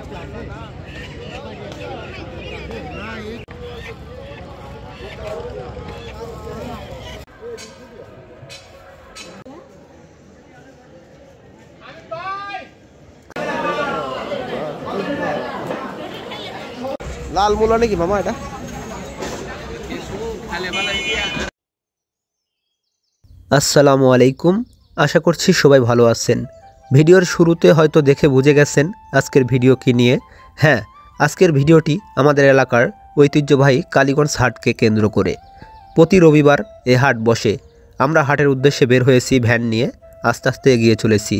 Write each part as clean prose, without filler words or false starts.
লাল মূলা নাকি মামা এটা? আসসালামু আলাইকুম, আশা করছি সবাই ভালো আছেন। ভিডিওর শুরুতে হয়তো দেখে বুঝে গেছেন আজকের ভিডিও কি নিয়ে। হ্যাঁ, আজকের ভিডিওটি আমাদের এলাকার ঐতিহ্যবাহী কালীগঞ্জ হাটকে কেন্দ্র করে। প্রতি রবিবার এ হাট বসে। আমরা হাটের উদ্দেশ্যে বের হয়েছি ভ্যান নিয়ে, আস্তে আস্তে এগিয়ে চলেছি।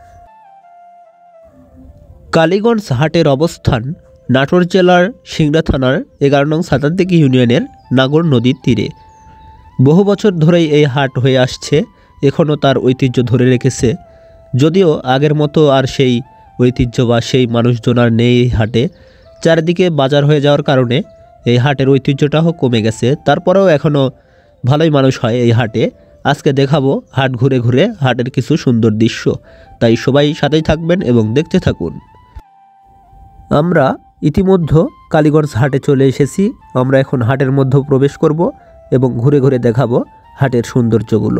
কালীগঞ্জ হাটের অবস্থান নাটোর জেলার সিংড়া থানার 11 নং ছাতারদিঘি ইউনিয়নের নাগর নদীর তীরে। বহু বছর ধরেই এই হাট হয়ে আসছে, এখনও তার ঐতিহ্য ধরে রেখেছে। যদিও আগের মতো আর সেই ঐতিহ্য বা সেই মানুষজন আর নেই এই হাটে। চারিদিকে বাজার হয়ে যাওয়ার কারণে এই হাটের ঐতিহ্যটাও কমে গেছে। তারপরেও এখনও ভালোই মানুষ হয় এই হাটে। আজকে দেখাবো হাট ঘুরে ঘুরে হাটের কিছু সুন্দর দৃশ্য, তাই সবাই সাথেই থাকবেন এবং দেখতে থাকুন। আমরা ইতিমধ্যে কালীগঞ্জ হাটে চলে এসেছি। আমরা এখন হাটের মধ্যে প্রবেশ করব এবং ঘুরে ঘুরে দেখাবো হাটের সৌন্দর্যগুলো।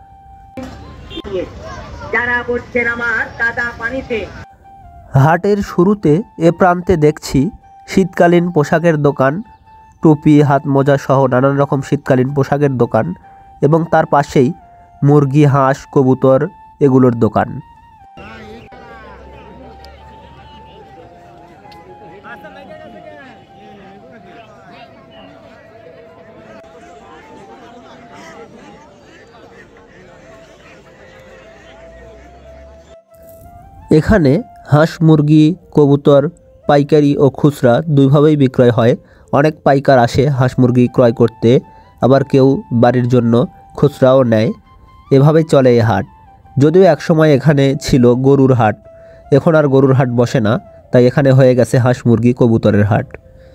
হাটের শুরুতে এ প্রান্তে দেখছি শীতকালীন পোশাকের দোকান, টুপি, হাত মোজা সহ নানান রকম শীতকালীন পোশাকের দোকান, এবং তার পাশেই মুরগি, হাঁস, কবুতর এগুলোর দোকান। এখানে হাঁস, মুরগি, কবুতর পাইকারি ও খুচরা দুইভাবেই বিক্রয় হয়। অনেক পাইকার আসে হাঁস মুরগি ক্রয় করতে, আবার কেউ বাড়ির জন্য খুচরাও নেয়। এভাবেই চলে এই হাট। যদিও একসময় এখানে ছিল গরুর হাট, এখন আর গরুর হাট বসে না, তাই এখানে হয়ে গেছে হাঁস, মুরগি, কবুতরের হাট।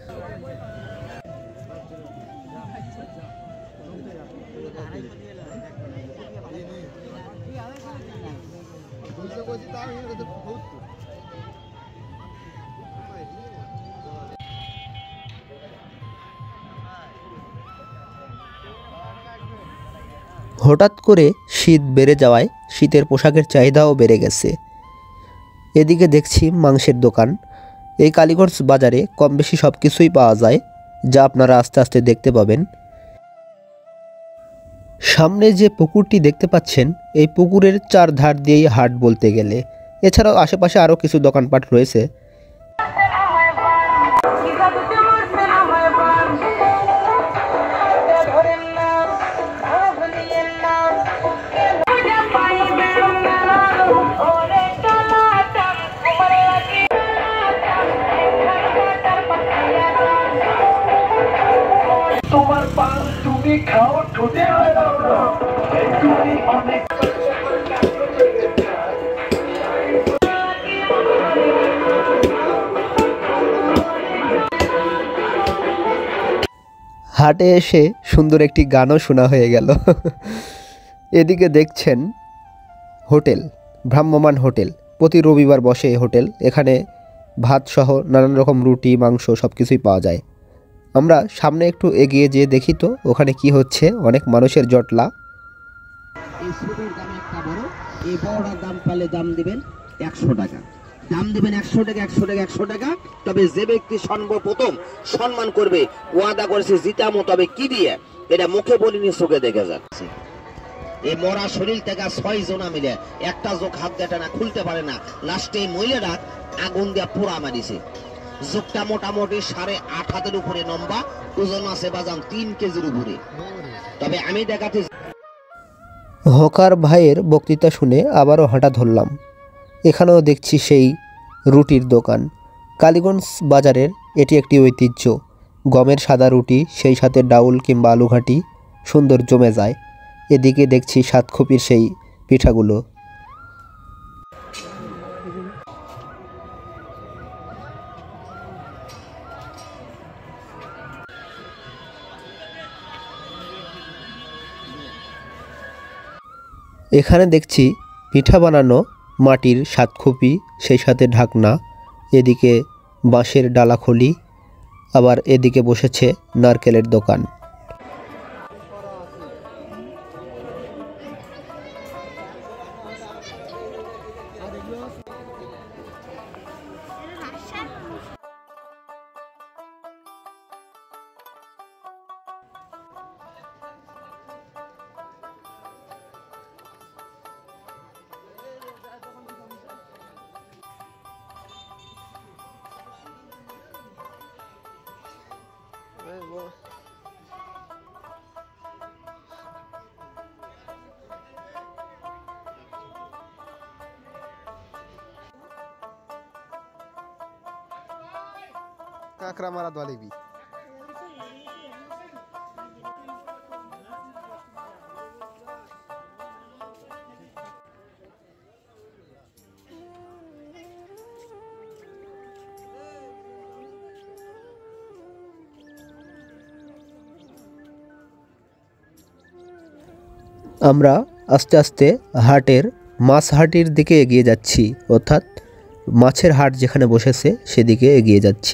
হঠাৎ করে শীত বেড়ে যাওয়ায় শীতের পোশাকের চাহিদাও বেড়ে গেছে। এদিকে দেখছি মাংসের দোকান। এই কালীগঞ্জ বাজারে কম বেশি সব কিছুই পাওয়া যায়, যা আপনারা আস্তে আস্তে দেখতে পাবেন। সামনে যে পুকুরটি দেখতে পাচ্ছেন, এই পুকুরের চারধার দিয়েই হাট বলতে গেলে। এছাড়াও আশেপাশে আরও কিছু দোকানপাট রয়েছে। হাটে এসে সুন্দর একটি গানও শোনা হয়ে গেল। এদিকে দেখছেন হোটেল, ভ্রাম্যমান হোটেল। প্রতি রবিবার বসে এই হোটেল। এখানে ভাত সহ নানান রকম রুটি, মাংস সব কিছুই পাওয়া যায়। আমরা সামনে একটু এগিয়ে যেয়ে দেখি তো ওখানে কি হচ্ছে। অনেক মানুষের জটলা। এই ছবির দাম একটা বড়, এই বড়টার দাম পালে দাম দিবেন 100 টাকা, দাম দিবেন 100 টাকা, 100 টাকা, 100 টাকা। তবে যে ব্যক্তি সর্বপ্রথম সম্মান করবে, ওয়াদা করেছে জিতামো, তবে কি দিয়ে এটা মুখে বলিনি, চোখে দেখে যাচ্ছে। এই মরা শরীর থেকে 6 জনা মিলে একটা যোগ হাত দেটা না খুলতে পারে না। লাস্টে এই মহিলারা আগুন দিয়ে পোড়া মারিছে। যোগটা মোটামুটি 8.5 হাতের উপরে লম্বা, ওজন আছে বাজান 3 কেজির উপরে। তবে আমি দেখাতে হকার ভাইয়ের বক্তৃতা শুনে আবারও হাঁটা ধরলাম। এখানেও দেখছি সেই রুটির দোকান। কালীগঞ্জ বাজারের এটি একটি ঐতিহ্য। গমের সাদা রুটি, সেই সাথে ডাউল কিংবা আলুঘাটি সুন্দর জমে যায়। এদিকে দেখছি সাতখোপির সেই পিঠাগুলো। এখানে দেখছি পিঠা বানানো মাটির সাতখোপি, সেই সাথে ঢাকনা। এদিকে বাঁশের ডালাখলি, আবার এদিকে বসেছে নারকেলের দোকান। কাঁকড়া মারা দোয়ালিবি আমরা আস্তে আস্তে হাটের মাছ হাটির দিকে এগিয়ে যাচ্ছি, অর্থাৎ মাছের হাট যেখানে বসেছে সেদিকে এগিয়ে যাচ্ছি।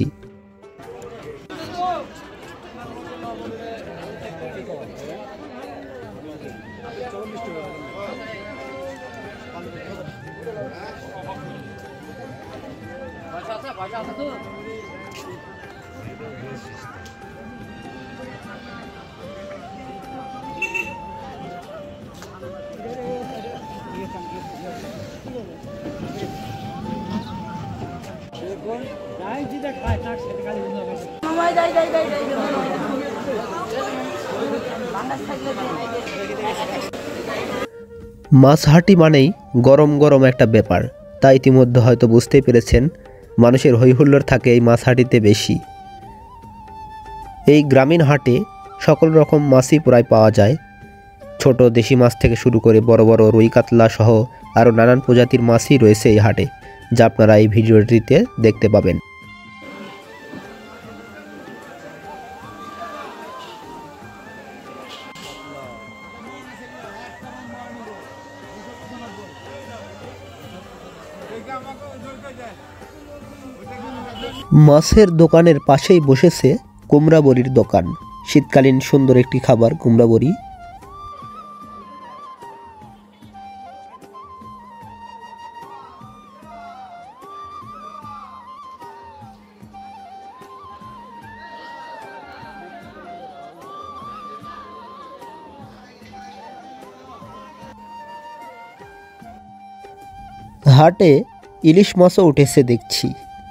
মাছ হাটি মানেই গরম গরম একটা ব্যাপার, তাই ইতিমধ্যে হয়তো বুঝতেই পেরেছেন মানুষের হইহুল্লোড় থাকে এই মাছ হাটিতে বেশি। এই গ্রামীণ হাটে সকল রকম মাছই প্রায় পাওয়া যায়, ছোট দেশি মাছ থেকে শুরু করে বড় বড় রুই কাতলা সহ আরও নানান প্রজাতির মাছই রয়েছে এই হাটে, যা আপনারা এই ভিডিওটিতে দেখতে পাবেন। মাছের দোকানের পাশেই বসেছে কুমড়া বড়ির দোকান। শীতকালীন সুন্দর একটি খাবার কুমড়া বড়ি। হাটে ইলিশ মাছও উঠেছে দেখছি।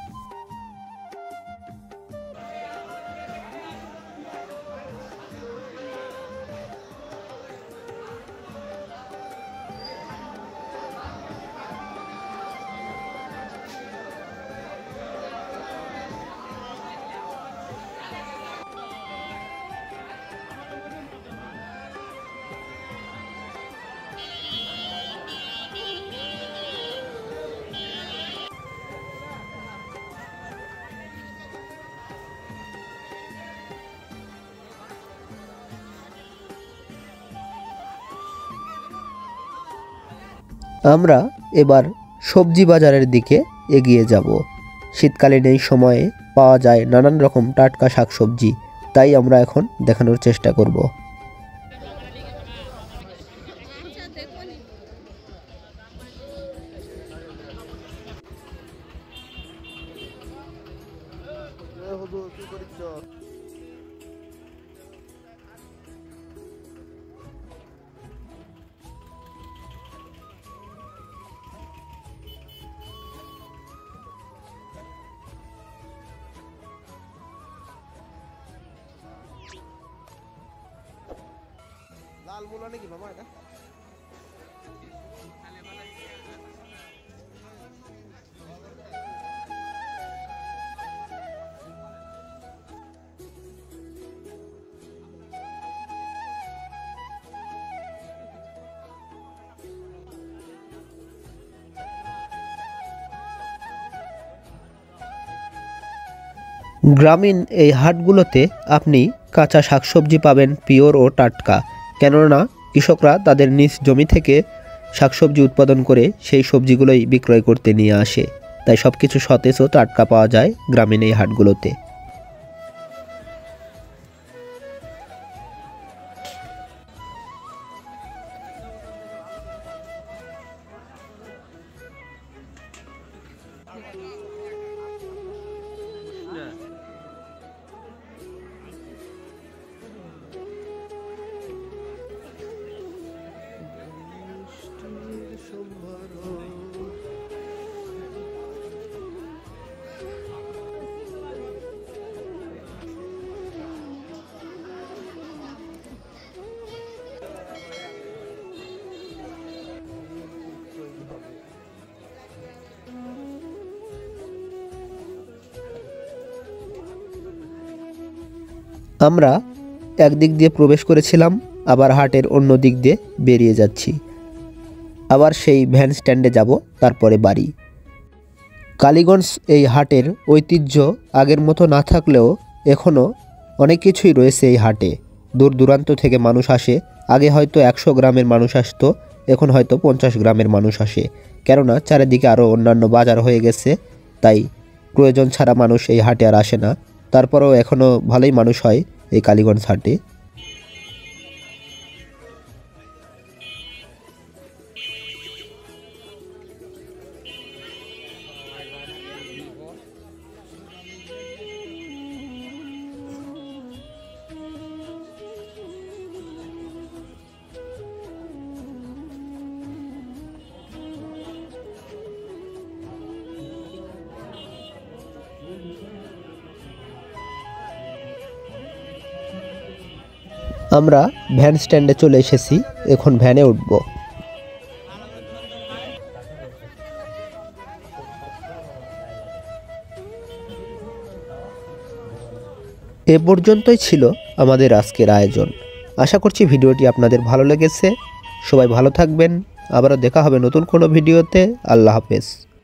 আমরা এবার সবজি বাজারের দিকে এগিয়ে যাব। শীতকালীন এই সময়ে পাওয়া যায় নানান রকম টাটকা শাকসবজি, তাই আমরা এখন দেখানোর চেষ্টা করব। লাল মূলা নাকি মামা এটা? গ্রামীণ এই হাটগুলোতে আপনি কাঁচা শাকসবজি পাবেন পিওর ও টাটকা, কেননা কৃষকরা তাদের নিজ জমি থেকে শাকসবজি উৎপাদন করে সেই সবজিগুলোই বিক্রয় করতে নিয়ে আসে। তাই সব কিছু সতেজ ও টাটকা পাওয়া যায় গ্রামীণ এই হাটগুলোতে। আমরা একদিক দিয়ে প্রবেশ করেছিলাম, আবার হাটের অন্য দিক দিয়ে বেরিয়ে যাচ্ছি। আবার সেই ভ্যান স্ট্যান্ডে যাব, তারপরে বাড়ি। কালীগঞ্জ এই হাটের ঐতিহ্য আগের মতো না থাকলেও এখনও অনেক কিছুই রয়েছে এই হাটে। দূর দূরান্ত থেকে মানুষ আসে। আগে হয়তো 100 গ্রামের মানুষ আসতো, এখন হয়তো 50 গ্রামের মানুষ আসে, কেননা চারিদিকে আরও অন্যান্য বাজার হয়ে গেছে। তাই প্রয়োজন ছাড়া মানুষ এই হাটে আর আসে না। তারপরেও এখনও ভালোই মানুষ হয় এই কালীগঞ্জ হাটে। আমরা ভ্যান স্ট্যান্ডে চলে এসেছি, এখন ভ্যানে উঠব। এ পর্যন্তই ছিল আমাদের আজকের আয়োজন। আশা করছি ভিডিওটি আপনাদের ভালো লেগেছে। সবাই ভালো থাকবেন। আবারও দেখা হবে নতুন কোনো ভিডিওতে। আল্লাহ হাফেজ।